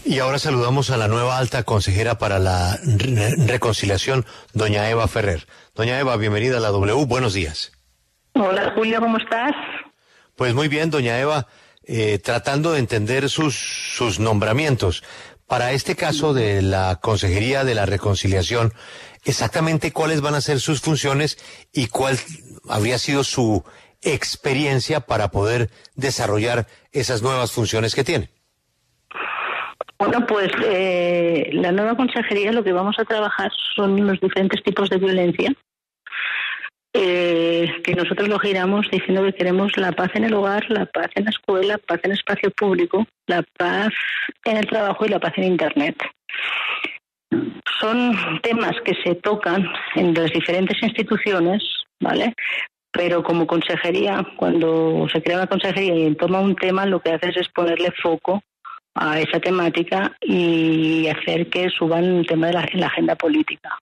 Y ahora saludamos a la nueva alta consejera para la reconciliación, doña Eva Ferrer. Doña Eva, bienvenida a la W, buenos días. Hola Julio, ¿cómo estás? Pues muy bien, doña Eva, tratando de entender sus nombramientos. Para este caso de la Consejería de la Reconciliación, exactamente cuáles van a ser sus funciones y cuál habría sido su experiencia para poder desarrollar esas nuevas funciones que tiene. Bueno, pues la nueva consejería lo que vamos a trabajar son los diferentes tipos de violencia, que nosotros lo giramos diciendo que queremos la paz en el hogar, la paz en la escuela, paz en el espacio público, la paz en el trabajo y la paz en Internet. Son temas que se tocan en las diferentes instituciones, ¿vale? Pero como consejería, cuando se crea una consejería y toma un tema, lo que haces es ponerle foco a esa temática y hacer que suban un tema en la agenda política.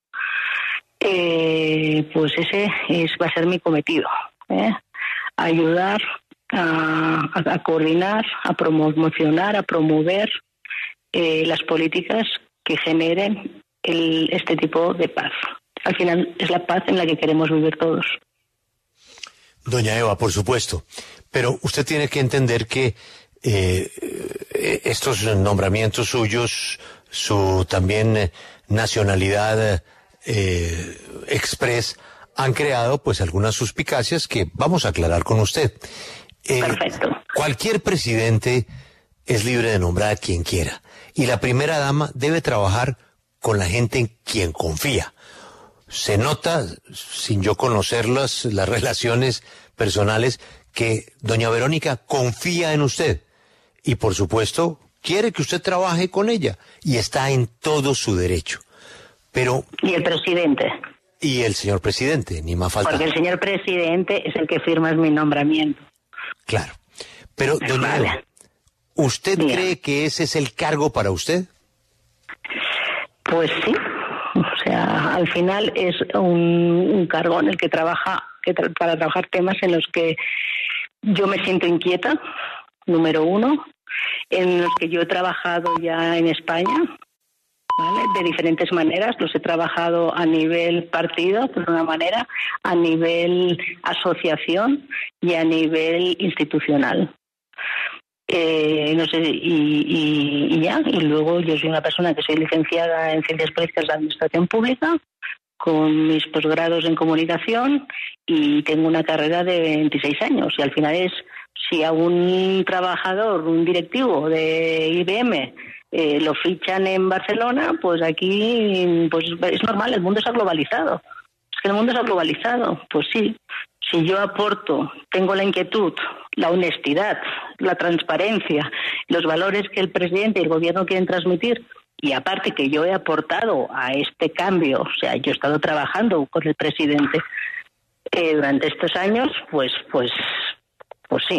Pues ese va a ser mi cometido, ayudar a coordinar, a promocionar, a promover las políticas que generen este tipo de paz. Al final es la paz en la que queremos vivir todos. Doña Eva, por supuesto, pero usted tiene que entender que estos nombramientos suyos, su también nacionalidad express, han creado pues algunas suspicacias que vamos a aclarar con usted. Perfecto. Cualquier presidente es libre de nombrar a quien quiera y la primera dama debe trabajar con la gente en quien confía. Se nota, sin yo conocer las relaciones personales, que doña Verónica confía en usted y por supuesto quiere que usted trabaje con ella y está en todo su derecho. Pero ¿y el presidente? Y el señor presidente, ni más falta. Porque el señor presidente es el que firma mi nombramiento. Claro. Pero, doña Eva, ¿usted cree que ese es el cargo para usted? Pues sí. O sea, al final es un cargo en el que trabaja, para trabajar temas en los que yo me siento inquieta, número uno, en los que yo he trabajado ya en España, ¿vale? De diferentes maneras. Los he trabajado a nivel partido, de una manera, a nivel asociación y a nivel institucional. No sé, y luego yo soy una persona que soy licenciada en Ciencias Políticas de Administración Pública, con mis posgrados en comunicación y tengo una carrera de 26 años. Y al final si a un trabajador, un directivo de IBM, lo fichan en Barcelona, pues aquí pues es normal, el mundo se ha globalizado. Es que el mundo se ha globalizado, pues sí. Si yo aporto, tengo la inquietud, la honestidad, la transparencia, los valores que el presidente y el gobierno quieren transmitir, y aparte que yo he aportado a este cambio, o sea, yo he estado trabajando con el presidente durante estos años, pues sí.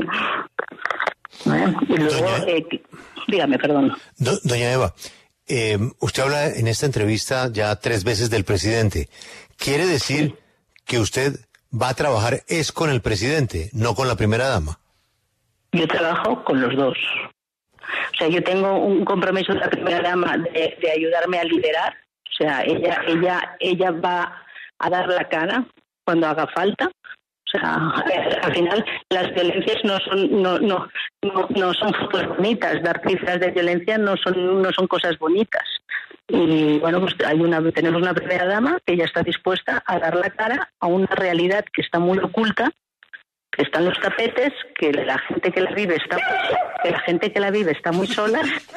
Y luego, dígame, perdón. Doña Eva, usted habla en esta entrevista ya 3 veces del presidente. ¿Quiere decir que usted va a trabajar con el presidente, no con la primera dama? Yo trabajo con los dos. O sea, yo tengo un compromiso de la primera dama de ayudarme a liderar. O sea, ella va a dar la cara cuando haga falta. O sea, al final las violencias no son fotos bonitas. Dar cifras de violencia no son cosas bonitas. Y bueno, pues tenemos una primera dama que ya está dispuesta a dar la cara a una realidad que está muy oculta, que está en los tapetes, que la gente que la vive está muy sola.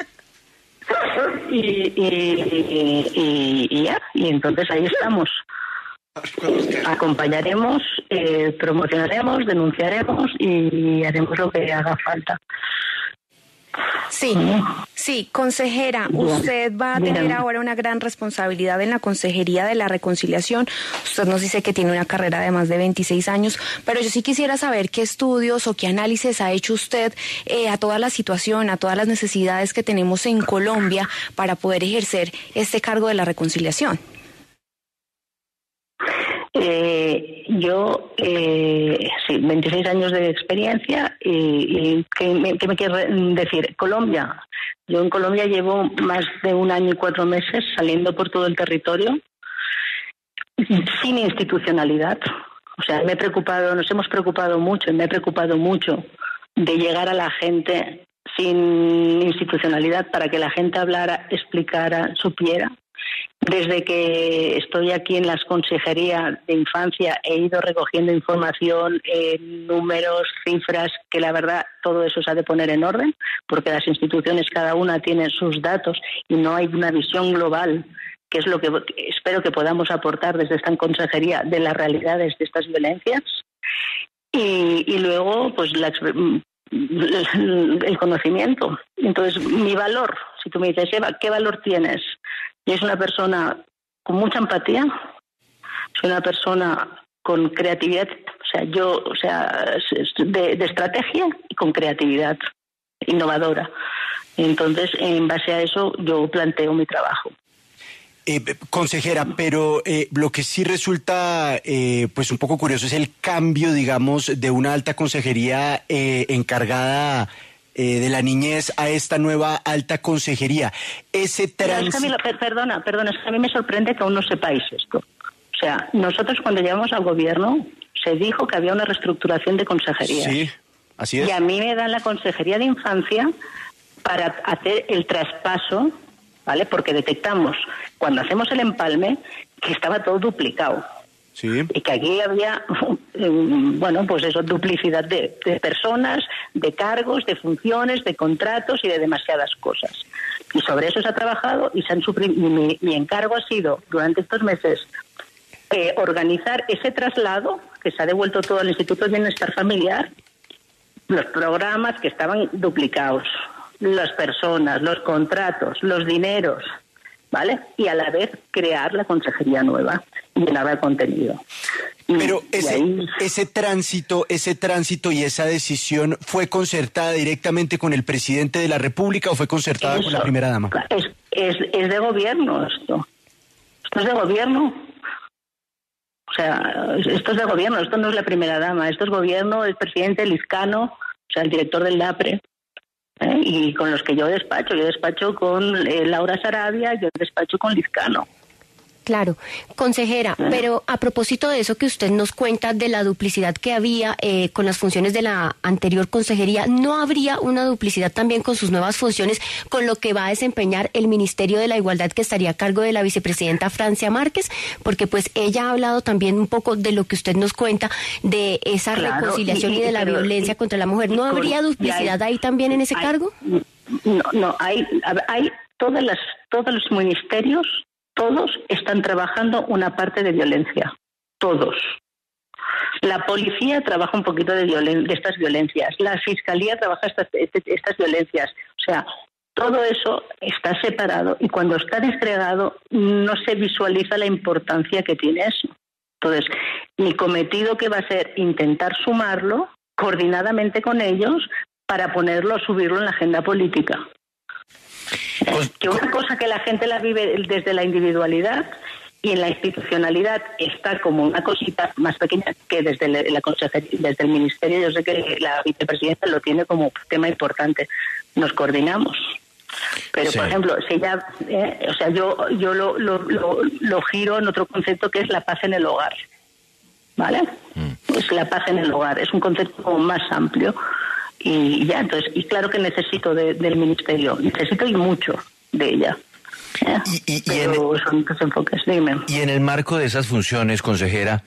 Y entonces ahí estamos. Acompañaremos, promocionaremos, denunciaremos y haremos lo que haga falta. Sí, consejera, usted va a tener ahora una gran responsabilidad en la Consejería de la Reconciliación. Usted nos dice que tiene una carrera de más de 26 años, pero yo sí quisiera saber qué estudios o qué análisis ha hecho usted a toda la situación, a todas las necesidades que tenemos en Colombia para poder ejercer este cargo de la reconciliación. Sí, 26 años de experiencia. ¿Y qué me quieres decir? Colombia. Yo en Colombia llevo más de 1 año y 4 meses saliendo por todo el territorio sin institucionalidad. O sea, nos hemos preocupado mucho, y me he preocupado mucho de llegar a la gente sin institucionalidad para que la gente hablara, explicara, supiera. Desde que estoy aquí en las consejerías de infancia he ido recogiendo información, números, cifras, que la verdad todo eso se ha de poner en orden, porque las instituciones cada una tiene sus datos y no hay una visión global, que es lo que espero que podamos aportar desde esta consejería de las realidades de estas violencias. Y luego, pues el conocimiento. Entonces, mi valor, si tú me dices, Eva, ¿qué valor tienes? Yo soy una persona con mucha empatía, soy una persona con creatividad, de estrategia y con creatividad innovadora. Entonces, en base a eso, yo planteo mi trabajo. Consejera, pero lo que sí resulta pues un poco curioso es el cambio, digamos, de una alta consejería perdona, encargada de la niñez a esta nueva alta consejería. Es que a mí me sorprende que aún no sepáis esto. O sea, nosotros cuando llegamos al gobierno se dijo que había una reestructuración de consejerías. Sí, así es. Y a mí me dan la consejería de infancia para hacer el traspaso, ¿vale? Porque detectamos, cuando hacemos el empalme, que estaba todo duplicado. Sí. Y que aquí había, duplicidad de personas, de cargos, de funciones, de contratos y de demasiadas cosas. Y sobre eso se ha trabajado y se han suprimido. Mi encargo ha sido, durante estos meses, organizar ese traslado, que se ha devuelto todo al Instituto de Bienestar Familiar, los programas que estaban duplicados, las personas, los contratos, los dineros, ¿vale? Y a la vez crear la consejería nueva y llenarla de contenido. Pero ese tránsito y esa decisión, ¿fue concertada directamente con el presidente de la República o fue concertada con la primera dama? Es de gobierno esto. Esto es de gobierno. O sea, esto es de gobierno, esto no es la primera dama, esto es gobierno, el presidente Lizcano, o sea, el director del DAPRE. Y con los que yo despacho con Laura Sarabia, yo despacho con Lizcano. Claro, consejera, pero a propósito de eso que usted nos cuenta de la duplicidad que había con las funciones de la anterior consejería, ¿no habría una duplicidad también con sus nuevas funciones, con lo que va a desempeñar el Ministerio de la Igualdad que estaría a cargo de la vicepresidenta Francia Márquez? Porque pues ella ha hablado también un poco de lo que usd nos cuenta, de esa reconciliación y de la violencia contra la mujer. ¿No habría duplicidad ahí también en ese cargo? No, hay todos los ministerios. Todos están trabajando una parte de violencia. Todos. La policía trabaja un poquito de estas violencias. La fiscalía trabaja estas violencias. O sea, todo eso está separado y cuando está disgregado no se visualiza la importancia que tiene eso. Entonces, mi cometido que va a ser intentar sumarlo coordinadamente con ellos para subirlo en la agenda política. Que una cosa que la gente la vive desde la individualidad y en la institucionalidad está como una cosita más pequeña que desde la consejería, desde el ministerio. Yo sé que la vicepresidenta lo tiene como tema importante. Nos coordinamos. Pero, sí. Por ejemplo, si ella, yo lo giro en otro concepto que es la paz en el hogar. ¿Vale? Es la paz en el hogar. Es un concepto como más amplio. Y ya, entonces, y claro que necesito del ministerio, necesito y mucho de ella. Pero son muchos enfoques, dime. Y en el marco de esas funciones, consejera,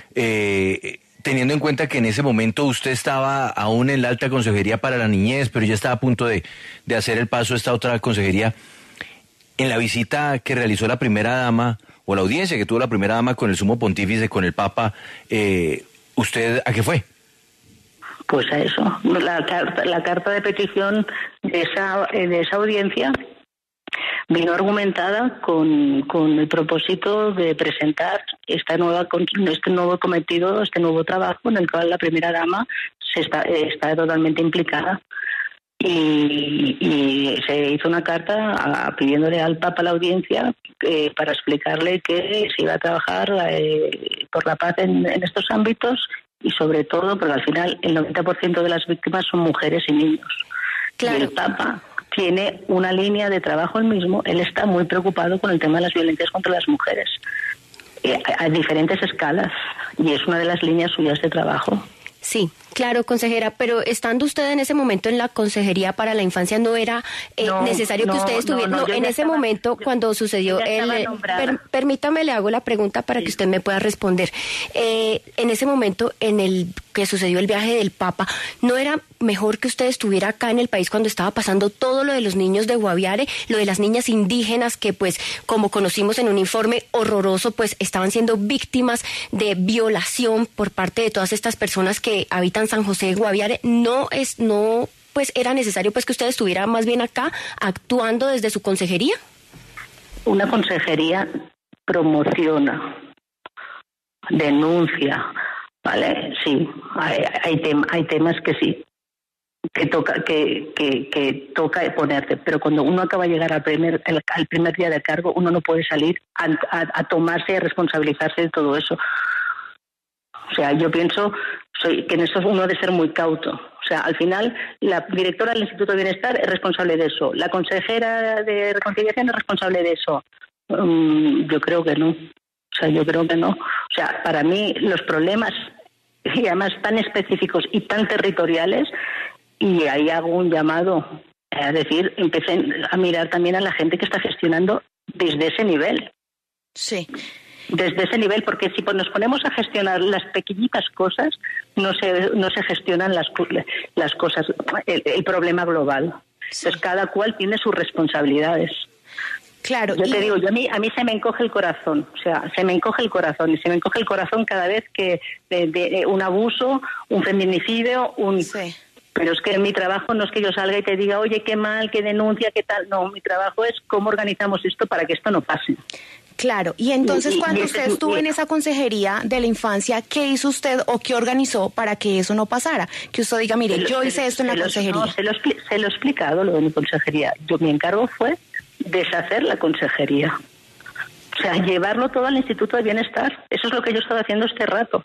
teniendo en cuenta que en ese momento usted estaba aún en la alta consejería para la niñez, pero ya estaba a punto de hacer el paso a esta otra consejería, en la visita que realizó la primera dama, o la audiencia que tuvo la primera dama con el sumo pontífice, con el Papa, ¿usted a qué fue? Pues a eso, la carta de petición de esa audiencia vino argumentada con el propósito de presentar este nuevo cometido, este nuevo trabajo en el cual la primera dama está totalmente implicada. y se hizo una carta pidiéndole al Papa la audiencia para explicarle que se iba a trabajar por la paz en estos ámbitos y sobre todo porque al final el 90% de las víctimas son mujeres y niños. Claro. Y el Papa tiene una línea de trabajo él mismo, él está muy preocupado con el tema de las violencias contra las mujeres a diferentes escalas y es una de las líneas suyas de trabajo. Sí, claro, consejera, pero estando usted en ese momento en la Consejería para la Infancia, ¿no era necesario que usted estuviera? No, en ese momento, cuando sucedió permítame, le hago la pregunta para que usted me pueda responder. En ese momento, en el que sucedió el viaje del Papa, ¿no era mejor que usted estuviera acá en el país cuando estaba pasando todo lo de los niños de Guaviare, lo de las niñas indígenas que, pues, como conocimos en un informe horroroso, pues, estaban siendo víctimas de violación por parte de todas estas personas que habitan San José de Guaviare? Pues era necesario pues que usted estuviera más bien acá actuando desde su consejería. Una consejería promociona, denuncia, ¿vale? Sí, hay temas que sí, que toca ponerte, pero cuando uno acaba de llegar al primer día de cargo, uno no puede salir a tomarse y a responsabilizarse de todo eso. O sea, yo pienso que en eso uno debe ser muy cauto. O sea, al final, la directora del Instituto de Bienestar es responsable de eso. La consejera de Reconciliación es responsable de eso. Yo creo que no. O sea, para mí los problemas, y además tan específicos y tan territoriales, y ahí hago un llamado, a decir, empiecen a mirar también a la gente que está gestionando desde ese nivel. Sí. Desde ese nivel, porque si nos ponemos a gestionar las pequeñitas cosas, no se gestionan las cosas, el problema global. Sí. Entonces cada cual tiene sus responsabilidades. Claro. Yo te digo, a mí se me encoge el corazón, o sea, se me encoge el corazón, y se me encoge el corazón cada vez que de un abuso, un feminicidio, Sí. Pero es que en mi trabajo no es que yo salga y te diga, oye, qué mal, qué denuncia, qué tal. No, mi trabajo es cómo organizamos esto para que esto no pase. Claro, y entonces cuando usted estuvo en esa consejería de la infancia, ¿qué hizo usted o qué organizó para que eso no pasara? Que usted diga, mire, yo hice esto en la consejería. No, se lo he explicado lo de mi consejería. Mi encargo fue deshacer la consejería. O sea, llevarlo todo al Instituto de Bienestar. Eso es lo que yo he estado haciendo este rato.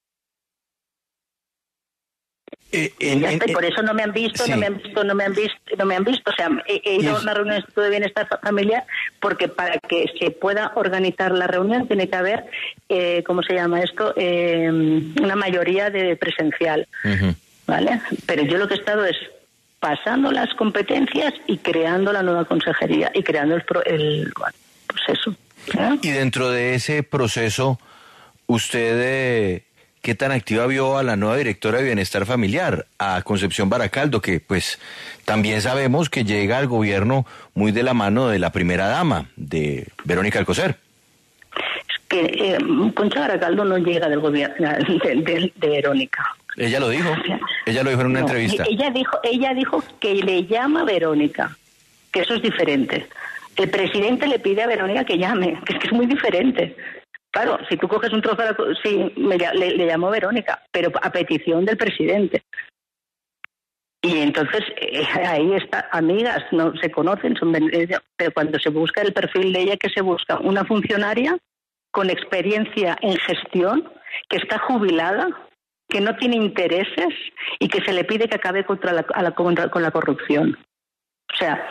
Por eso no me han visto, sí. no me han visto. O sea, he ido a una reunión del Instituto de Bienestar Familiar porque para que se pueda organizar la reunión tiene que haber, ¿cómo se llama esto? Una mayoría de presencial, ¿vale? Pero yo lo que he estado es pasando las competencias y creando la nueva consejería y creando el proceso. Y dentro de ese proceso, usted... ¿Qué tan activa vio a la nueva directora de Bienestar Familiar, a Concepción Baracaldo, que pues también sabemos que llega al gobierno muy de la mano de la primera dama, de Verónica Alcocer? Es que Concha Baracaldo no llega del gobierno de Verónica. Ella lo dijo, ella lo dijo en una entrevista. Ella dijo que le llama Verónica, que eso es diferente. El presidente le pide a Verónica que llame, que es muy diferente. Claro, si tú coges un trozo, sí, le llamó Verónica, pero a petición del presidente. Y entonces ahí está, amigas, no se conocen, pero cuando se busca el perfil de ella, que se busca una funcionaria con experiencia en gestión, que está jubilada, que no tiene intereses y que se le pide que acabe con la corrupción. O sea,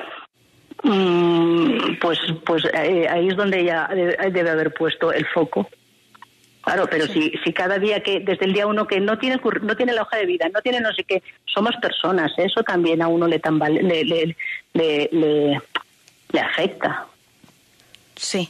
pues ahí es donde ella debe haber puesto el foco. Claro, pero sí. si cada día que desde el día uno que no tiene la hoja de vida, no tiene no sé qué, somos personas, eso también a uno le afecta. Sí.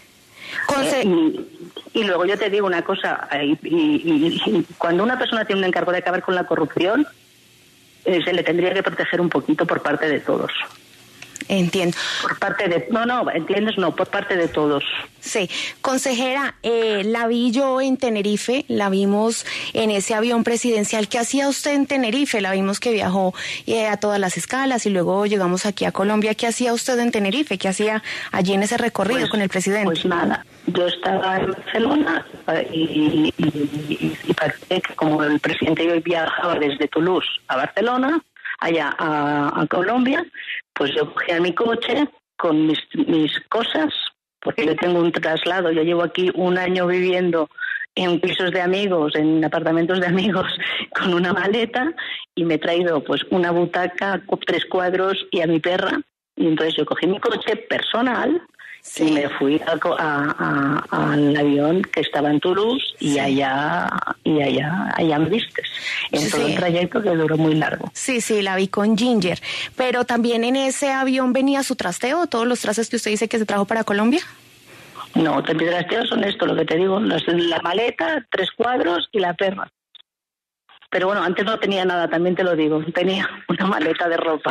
Y luego yo te digo una cosa, y cuando una persona tiene un encargo de acabar con la corrupción, se le tendría que proteger un poquito por parte de todos. Entiendo. Por parte de... No, ¿entiendes? No, por parte de todos. Sí. Consejera, la vi yo en Tenerife, la vimos en ese avión presidencial. ¿Qué hacía usted en Tenerife? La vimos que viajó a todas las escalas y luego llegamos aquí a Colombia. ¿Qué hacía usted en Tenerife? ¿Qué hacía allí en ese recorrido con el presidente? Pues nada, yo estaba en Barcelona y parece que como el presidente hoy viajaba desde Toulouse a Barcelona, allá a Colombia, pues yo cogía mi coche con mis cosas, porque yo tengo un traslado, yo llevo aquí un año viviendo en pisos de amigos, en apartamentos de amigos, con una maleta, y me he traído pues una butaca, 3 cuadros y a mi perra, y entonces yo cogí mi coche personal, sí, y me fui al avión que estaba en Toulouse, sí, y allá me vistes, en todo el trayecto, que duró muy largo. Sí, la vi con Ginger, pero también en ese avión venía su trasteo, todos los trastes que usted dice que se trajo para Colombia. No, mis trasteos son esto, lo que te digo, la maleta, 3 cuadros y la perra. Pero bueno, antes no tenía nada, también te lo digo, tenía una maleta de ropa.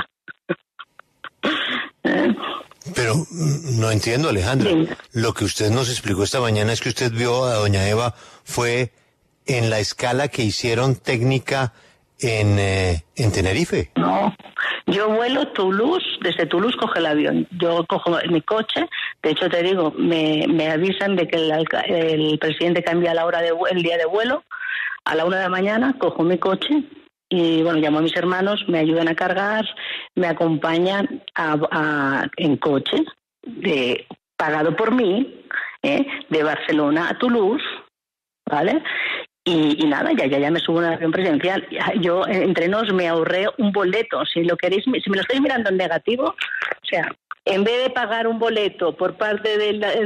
Pero no entiendo, Alejandra. Sí. Lo que usted nos explicó esta mañana es que usted vio a doña Eva fue en la escala que hicieron técnica en Tenerife. No, yo vuelo Toulouse, desde Toulouse coge el avión. Yo cojo mi coche, de hecho te digo, me avisan de que el presidente cambia la hora el día de vuelo, a la 1 de la mañana cojo mi coche y bueno, llamo a mis hermanos, me ayudan a cargar, me acompañan en coche, pagado por mí, de Barcelona a Toulouse, ¿vale? Y nada, ya me subo a un avión presidencial. Yo, entre nos, me ahorré un boleto. Si lo queréis, si me lo estáis mirando en negativo, o sea, en vez de pagar un boleto por parte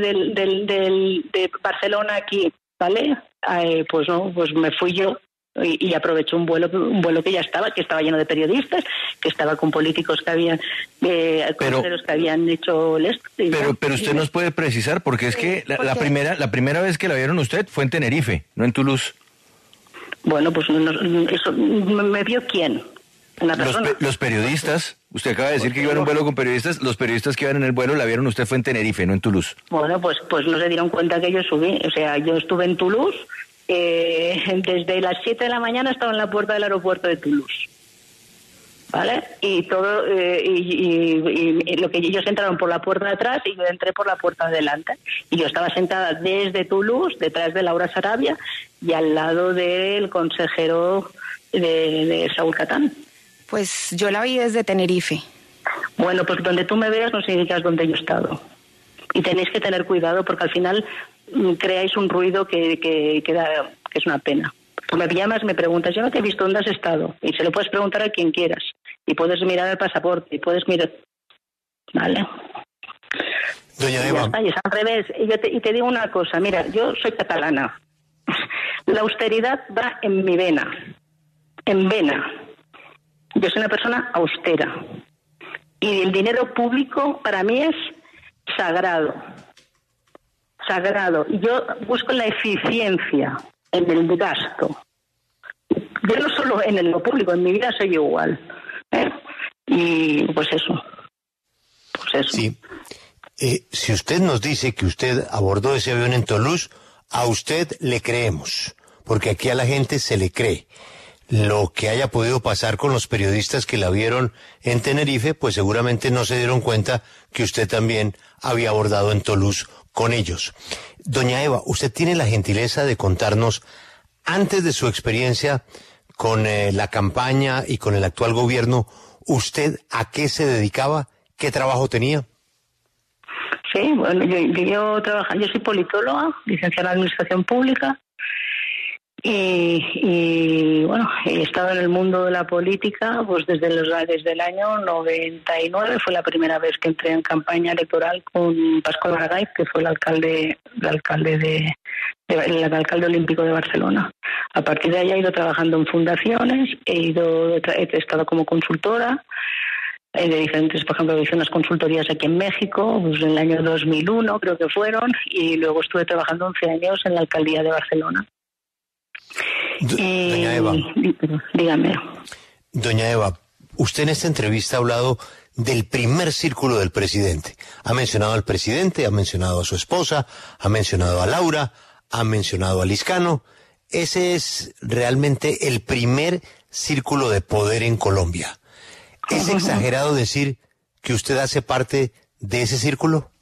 de Barcelona aquí, ¿vale? Pues no, pues me fui yo y aproveché un vuelo que ya que estaba lleno de periodistas, que estaba con políticos que habían, consejeros que habían hecho esto. Pero usted nos puede precisar, porque es que la primera vez que la vieron usted fue en Tenerife, no en Toulouse. Bueno, pues eso me vio quién. Una persona. Los periodistas, usted acaba de decir que iba en un vuelo con periodistas, los periodistas que iban en el vuelo la vieron usted fue en Tenerife, no en Toulouse. Bueno, pues no se dieron cuenta que yo subí, o sea, yo estuve en Toulouse, desde las 7 de la mañana estaba en la puerta del aeropuerto de Toulouse, ¿vale? Y todo, y lo que ellos entraron por la puerta de atrás y yo entré por la puerta de adelante, y yo estaba sentada desde Toulouse, detrás de Laura Sarabia, y al lado del consejero de Saúl Catán. Pues yo la vi desde Tenerife. Bueno, pues donde tú me veas no significa donde yo he estado. Y tenéis que tener cuidado porque al final creáis un ruido que es una pena. Tú me llamas, me preguntas, yo no te he visto, ¿dónde has estado? Y se lo puedes preguntar a quien quieras. Y puedes mirar el pasaporte, y puedes mirar... ¿Vale? Doña Eva. Y es al revés. Y te digo una cosa, mira, yo soy catalana. La austeridad va en mi vena. En vena. Yo soy una persona austera. Y el dinero público para mí es sagrado. Sagrado. Y yo busco la eficiencia en el gasto. Yo no solo en lo público, en mi vida soy igual. Y pues eso. Sí. Si usted nos dice que usted abordó ese avión en Toulouse, a usted le creemos, porque aquí a la gente se le cree. Lo que haya podido pasar con los periodistas que la vieron en Tenerife, pues seguramente no se dieron cuenta que usted también había abordado en Toulouse con ellos. Doña Eva, usted tiene la gentileza de contarnos, antes de su experiencia con la campaña y con el actual gobierno, ¿usted a qué se dedicaba? ¿Qué trabajo tenía? Sí, bueno, yo soy politóloga, licenciada en Administración Pública. Y bueno, he estado en el mundo de la política pues desde el año 99. Fue la primera vez que entré en campaña electoral con Pascual Maragall, que fue el alcalde olímpico de Barcelona. A partir de ahí he ido trabajando en fundaciones, he estado como consultora de diferentes, por ejemplo, hice unas consultorías aquí en México, pues en el año 2001 creo que fueron, y luego estuve trabajando 11 años en la alcaldía de Barcelona. Doña Eva. Dígame. Doña Eva, usted en esta entrevista ha hablado del primer círculo del presidente. Ha mencionado al presidente, ha mencionado a su esposa, ha mencionado a Laura, ha mencionado a Liscano. Ese es realmente el primer círculo de poder en Colombia. ¿Es exagerado decir que usted hace parte de ese círculo?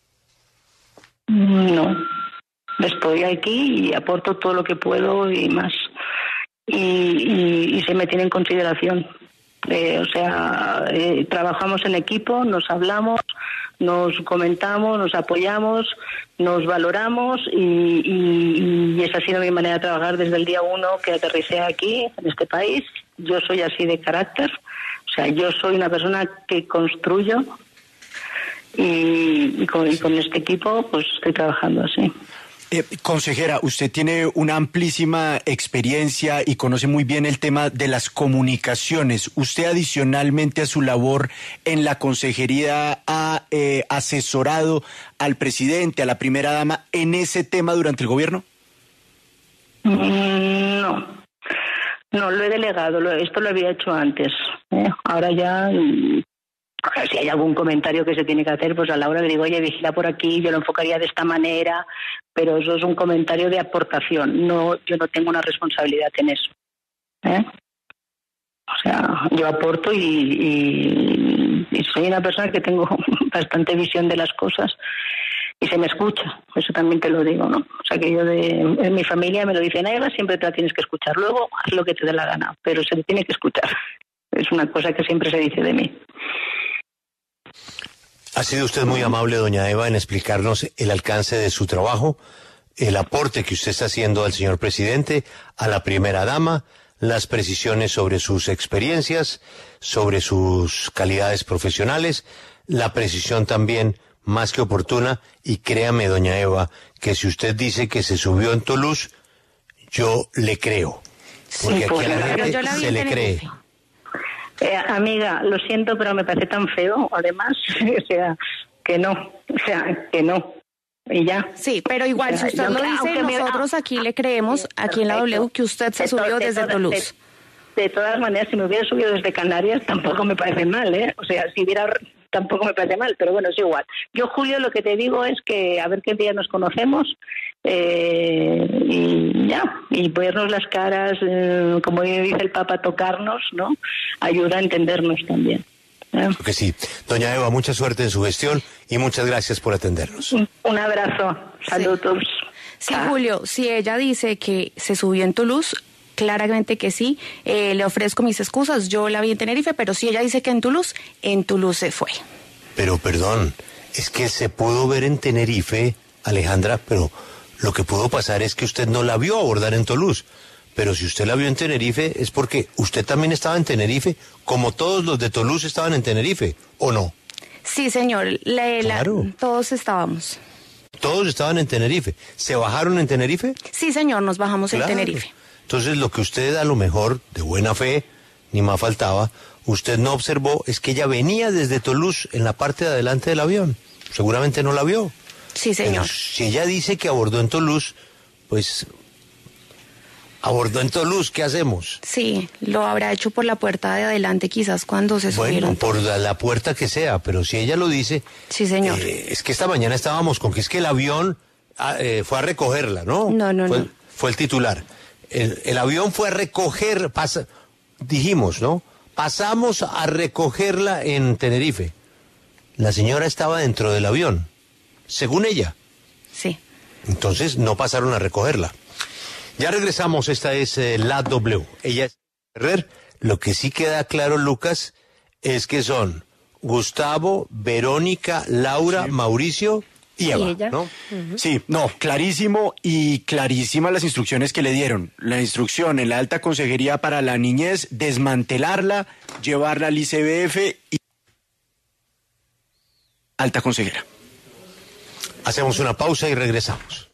No. Estoy aquí y aporto todo lo que puedo y más. Y se me tiene en consideración. Trabajamos en equipo, nos hablamos, nos comentamos, nos apoyamos, nos valoramos y esa ha sido mi manera de trabajar desde el día 1 que aterricé aquí, en este país. Yo soy así de carácter, o sea, yo soy una persona que construyo y con este equipo pues estoy trabajando así. Consejera, usted tiene una amplísima experiencia y conoce muy bien el tema de las comunicaciones. ¿Usted adicionalmente a su labor en la consejería ha asesorado al presidente, a la primera dama en ese tema durante el gobierno? No, lo he delegado, esto lo había hecho antes. Ahora ya... Si hay algún comentario que se tiene que hacer, pues a la hora le digo, oye, vigila por aquí, yo lo enfocaría de esta manera, pero eso es un comentario de aportación, yo no tengo una responsabilidad en eso. O sea, yo aporto y soy una persona que tengo bastante visión de las cosas y se me escucha, eso también te lo digo, ¿no? O sea, que yo en mi familia me lo dicen, Eva, siempre te la tienes que escuchar, luego haz lo que te dé la gana, pero se te tiene que escuchar. Es una cosa que siempre se dice de mí. Ha sido usted muy amable, doña Eva, en explicarnos el alcance de su trabajo, el aporte que usted está haciendo al señor presidente, a la primera dama, las precisiones sobre sus experiencias, sobre sus calidades profesionales, la precisión también más que oportuna, y créame, doña Eva, que si usted dice que se subió en Toulouse, yo le creo, porque sí, aquí a la gente se le cree. Amiga, lo siento, pero me parece tan feo, además, que no. Y ya. Sí, pero igual, si usted lo dice, nosotros aquí le creemos, aquí en la W, que usted se subió desde Toulouse. De todas maneras, si me hubiera subido desde Canarias, tampoco me parece mal, ¿eh? O sea, si hubiera... tampoco me parece mal, pero bueno, es igual. Yo, Julio, lo que te digo es que a ver qué día nos conocemos y ya, y vernos las caras, como dice el Papa, tocarnos, ¿no? Ayuda a entendernos también. Porque sí. Doña Eva, mucha suerte en su gestión y muchas gracias por atendernos. Un abrazo, saludos. Sí, Julio, si ella dice que se subió en Toulouse, claramente que sí, le ofrezco mis excusas, yo la vi en Tenerife, pero si ella dice que en Toulouse se fue. Pero perdón, es que se pudo ver en Tenerife, Alejandra, pero lo que pudo pasar es que usted no la vio abordar en Toulouse. Pero si usted la vio en Tenerife es porque usted también estaba en Tenerife, como todos los de Toulouse estaban en Tenerife, ¿o no? Sí, señor, claro. Todos estábamos. Todos estaban en Tenerife. ¿Se bajaron en Tenerife? Sí, señor, nos bajamos en Tenerife. Entonces lo que usted a lo mejor, de buena fe, ni más faltaba, usted no observó es que ella venía desde Toulouse en la parte de adelante del avión. Seguramente no la vio. Sí, señor. Pero si ella dice que abordó en Toulouse, pues abordó en Toulouse, ¿qué hacemos? Sí, lo habrá hecho por la puerta de adelante quizás cuando se subieron. Bueno, por la puerta que sea, pero si ella lo dice... Sí, señor. Es que esta mañana estábamos con que es que el avión fue a recogerla, ¿no? No. Fue el titular. El avión fue a recoger, dijimos, ¿no? Pasamos a recogerla en Tenerife. La señora estaba dentro del avión, según ella. Sí. Entonces no pasaron a recogerla. Ya regresamos, esta es la W. Ella es Ferrer. Lo que sí queda claro, Lucas, es que son Gustavo, Verónica, Laura, sí, Mauricio y Eva, ¿y ella? ¿No? Uh-huh. Sí, no, clarísimo y clarísimas las instrucciones que le dieron. La instrucción en la alta consejería para la niñez, desmantelarla, llevarla al ICBF y... Alta consejera. Hacemos una pausa y regresamos.